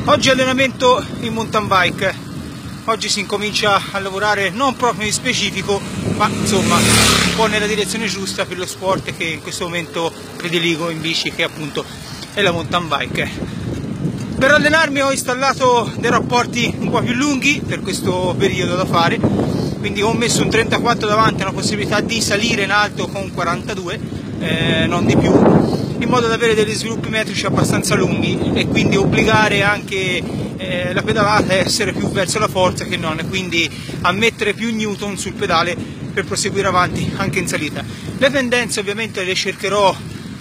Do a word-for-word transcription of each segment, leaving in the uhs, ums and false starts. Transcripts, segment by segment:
Oggi allenamento in mountain bike. Oggi si incomincia a lavorare non proprio in specifico, ma insomma un po' nella direzione giusta per lo sport che in questo momento prediligo in bici, che appunto è la mountain bike. Per allenarmi ho installato dei rapporti un po' più lunghi per questo periodo da fare, quindi ho messo un trentaquattro davanti, una possibilità di salire in alto con quarantadue, eh, non di più, in modo da avere degli sviluppi metrici abbastanza lunghi e quindi obbligare anche eh, la pedalata a essere più verso la forza che non, e quindi a mettere più newton sul pedale per proseguire avanti anche in salita. Le pendenze ovviamente le cercherò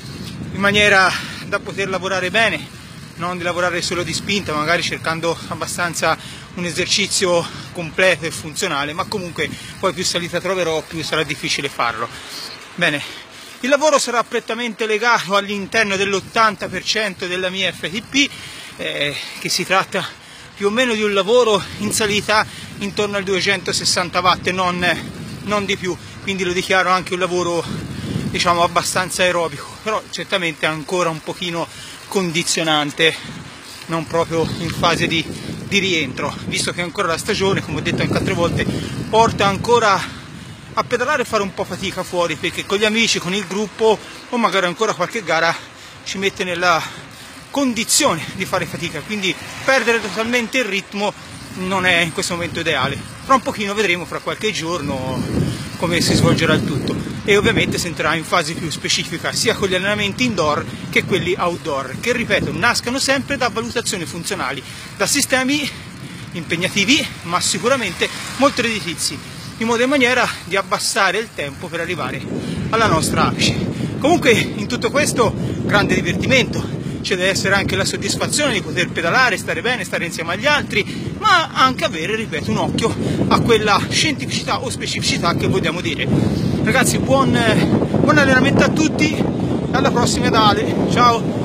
in maniera da poter lavorare bene, non di lavorare solo di spinta, magari cercando abbastanza un esercizio completo e funzionale, ma comunque poi più salita troverò più sarà difficile farlo. Bene, il lavoro sarà prettamente legato all'interno dell'ottanta per cento della mia F T P, eh, che si tratta più o meno di un lavoro in salita intorno al duecentosessanta watt, non, non di più, quindi lo dichiaro anche un lavoro diciamo abbastanza aerobico, però certamente ancora un pochino condizionante, non proprio in fase di, di rientro, visto che ancora la stagione, come ho detto anche altre volte, porta ancora a pedalare e fare un po' fatica fuori, perché con gli amici, con il gruppo o magari ancora qualche gara ci mette nella condizione di fare fatica, quindi perdere totalmente il ritmo non è in questo momento ideale. Fra un pochino vedremo, fra qualche giorno, come si svolgerà il tutto, e ovviamente si entrerà in fase più specifica sia con gli allenamenti indoor che quelli outdoor, che ripeto nascano sempre da valutazioni funzionali, da sistemi impegnativi ma sicuramente molto redditizi, in modo e maniera di abbassare il tempo per arrivare alla nostra apice. Comunque in tutto questo grande divertimento, c'è deve essere anche la soddisfazione di poter pedalare, stare bene, stare insieme agli altri, ma anche avere, ripeto, un occhio a quella scientificità o specificità che vogliamo dire. Ragazzi, buon, buon allenamento a tutti, alla prossima da Ale, ciao!